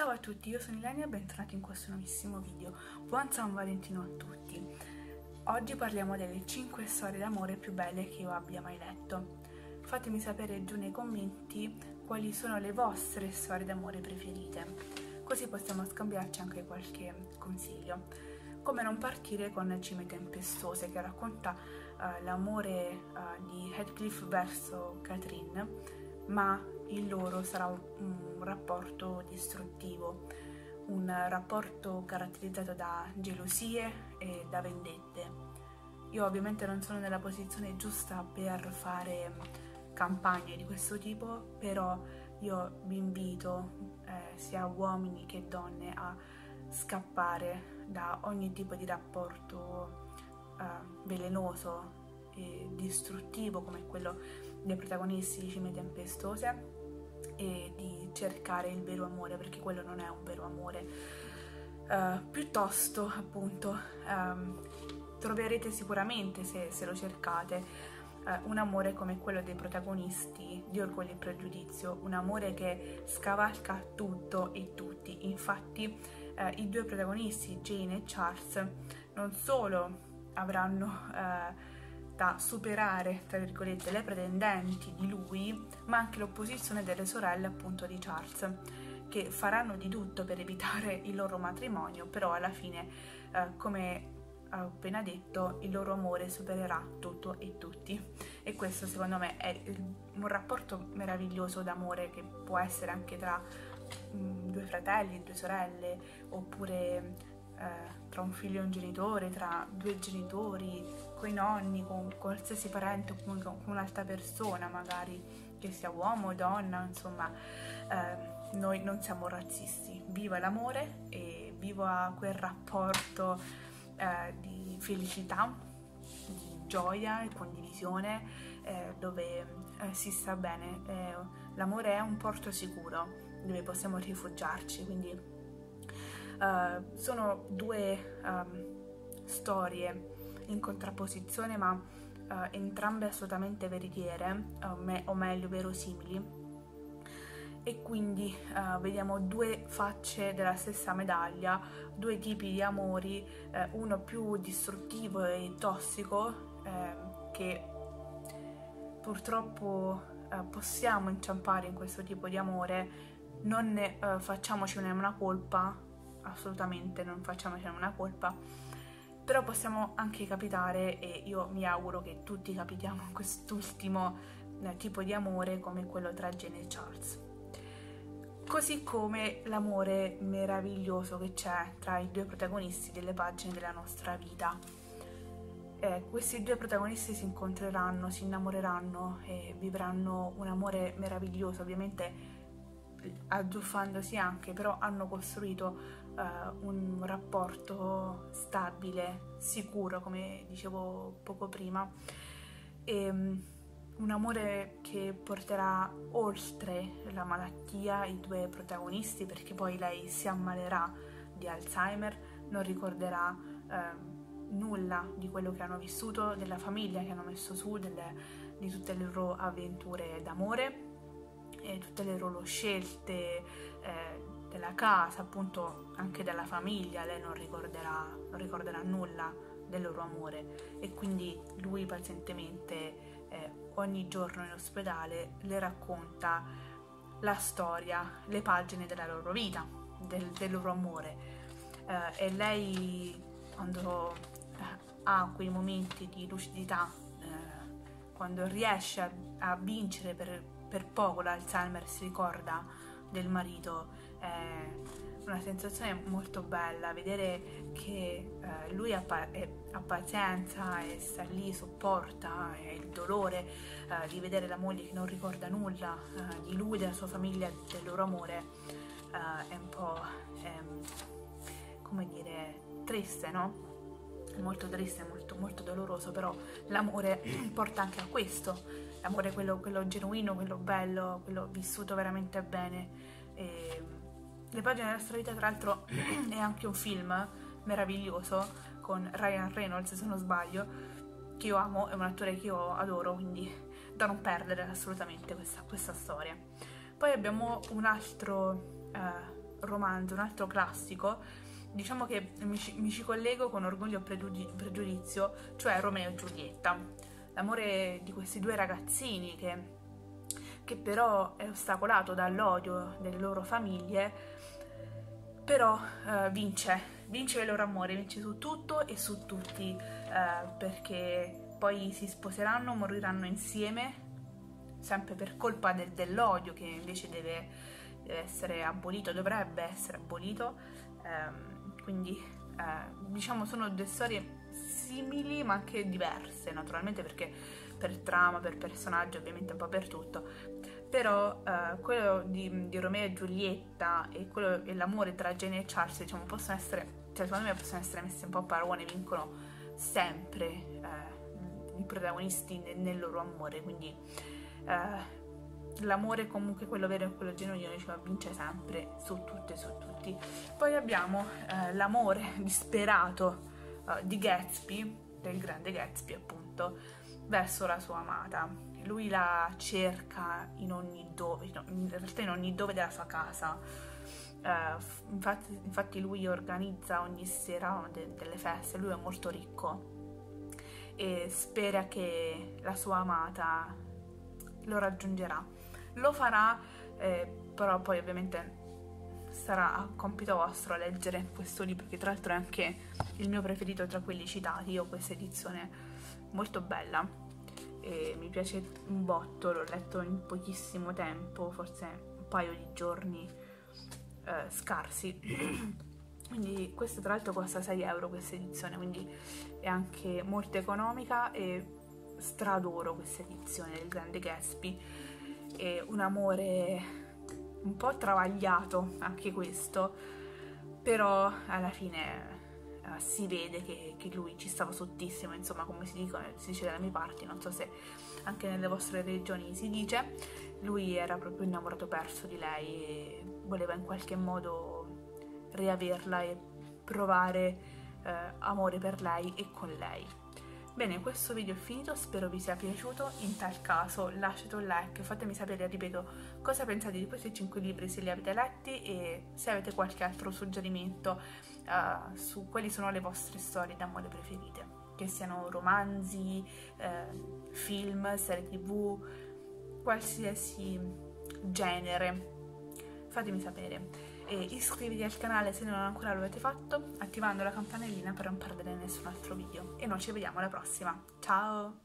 Ciao a tutti, io sono Ilenia e bentornati in questo nuovissimo video. Buon San Valentino a tutti! Oggi parliamo delle 5 storie d'amore più belle che io abbia mai letto. Fatemi sapere giù nei commenti quali sono le vostre storie d'amore preferite, così possiamo scambiarci anche qualche consiglio. Come non partire con Cime Tempestose, che racconta l'amore di Heathcliff verso Catherine, ma il loro sarà un rapporto distruttivo, un rapporto caratterizzato da gelosie e da vendette. Io ovviamente non sono nella posizione giusta per fare campagne di questo tipo, però io vi invito, sia uomini che donne, a scappare da ogni tipo di rapporto velenoso e distruttivo come quello dei protagonisti di Cime Tempestose, e di cercare il vero amore, perché quello non è un vero amore. Piuttosto, appunto, troverete sicuramente, se lo cercate, un amore come quello dei protagonisti di Orgoglio e Pregiudizio, un amore che scavalca tutto e tutti. Infatti i due protagonisti, Jane e Charles, non solo avranno da superare, tra virgolette, le pretendenti di lui, ma anche l'opposizione delle sorelle, appunto, di Charles, che faranno di tutto per evitare il loro matrimonio, però alla fine, come ho appena detto, il loro amore supererà tutto e tutti. E questo, secondo me, è un rapporto meraviglioso d'amore, che può essere anche tra due fratelli, due sorelle, oppure tra un figlio e un genitore, tra due genitori, con i nonni, con qualsiasi parente o comunque con un'altra persona, magari che sia uomo o donna. Insomma, noi non siamo razzisti. Viva l'amore e viva quel rapporto di felicità, di gioia e condivisione, dove si sta bene. L'amore è un porto sicuro dove possiamo rifugiarci, quindi sono due storie in contrapposizione, ma entrambe assolutamente veritiere, o meglio verosimili, e quindi vediamo due facce della stessa medaglia, due tipi di amori, uno più distruttivo e tossico, che purtroppo possiamo inciampare in questo tipo di amore. Non ne facciamocene una colpa, assolutamente non facciamocene una colpa, però possiamo anche capitare, e io mi auguro che tutti capitiamo in quest'ultimo tipo di amore, come quello tra Jane e Charles. Così come l'amore meraviglioso che c'è tra i due protagonisti delle pagine della nostra vita. Questi due protagonisti si incontreranno, si innamoreranno e vivranno un amore meraviglioso, ovviamente azzuffandosi anche, però hanno costruito un rapporto stabile, sicuro, come dicevo poco prima, e un amore che porterà oltre la malattia i due protagonisti, perché poi lei si ammalerà di Alzheimer, non ricorderà nulla di quello che hanno vissuto, della famiglia che hanno messo su, di tutte le loro avventure d'amore e tutte le loro scelte, della casa, appunto, anche della famiglia. Lei non ricorderà nulla del loro amore, e quindi lui pazientemente ogni giorno in ospedale le racconta la storia, le pagine della loro vita, del loro amore, e lei, quando ha quei momenti di lucidità, quando riesce a vincere per poco l'Alzheimer, si ricorda del marito. È una sensazione molto bella vedere che lui ha pazienza e sta lì, sopporta il dolore di vedere la moglie che non ricorda nulla di lui, della sua famiglia, del loro amore. È un po' come dire, triste, no? Molto triste, molto, molto doloroso, però l'amore porta anche a questo. L'amore, quello genuino, quello bello, quello vissuto veramente bene. E Le pagine della nostra vita, tra l'altro, è anche un film meraviglioso con Ryan Reynolds, se non sbaglio, che io amo, è un attore che io adoro, quindi da non perdere assolutamente questa storia. Poi abbiamo un altro romanzo, un altro classico, diciamo che mi ci collego con Orgoglio e Pregiudizio, cioè Romeo e Giulietta, l'amore di questi due ragazzini che però è ostacolato dall'odio delle loro famiglie, però vince il loro amore, vince su tutto e su tutti, perché poi si sposeranno, moriranno insieme, sempre per colpa dell'odio che invece deve essere abolito, dovrebbe essere abolito. Quindi diciamo sono due storie simili ma anche diverse, naturalmente, perché per trama, per personaggio, ovviamente un po' per tutto, però quello di Romeo e Giulietta e l'amore tra Jane e Charles, diciamo, possono essere, cioè secondo me possono essere messi un po' a paragone, vincono sempre i protagonisti nel loro amore, quindi l'amore comunque quello vero e quello genuino, diciamo, vince sempre su tutto e su tutti. Poi abbiamo l'amore disperato di Gatsby, del grande Gatsby appunto, verso la sua amata. Lui la cerca in ogni dove, in realtà in ogni dove della sua casa. Infatti lui organizza ogni sera delle feste, lui è molto ricco e spera che la sua amata lo raggiungerà. Lo farà, però poi ovviamente sarà a compito vostro leggere questo libro, che tra l'altro è anche il mio preferito tra quelli citati. Io ho questa edizione molto bella e mi piace un botto, l'ho letto in pochissimo tempo, forse un paio di giorni scarsi. Quindi questo tra l'altro costa 6 euro questa edizione, quindi è anche molto economica e stradoro questa edizione del grande Gatsby. È un amore un po' travagliato anche questo, però alla fine si vede che lui ci stava sottissimo, insomma, come si dice dalle mie parti, non so se anche nelle vostre regioni si dice, lui era proprio innamorato perso di lei e voleva in qualche modo riaverla e provare amore per lei e con lei. Bene, questo video è finito, spero vi sia piaciuto. In tal caso lasciate un like, fatemi sapere, ripeto, cosa pensate di questi 5 libri, se li avete letti e se avete qualche altro suggerimento su quali sono le vostre storie d'amore preferite, che siano romanzi, film, serie tv, qualsiasi genere. Fatemi sapere. E iscriviti al canale se non ancora lo avete fatto, attivando la campanellina per non perdere nessun altro video, e noi ci vediamo alla prossima. Ciao!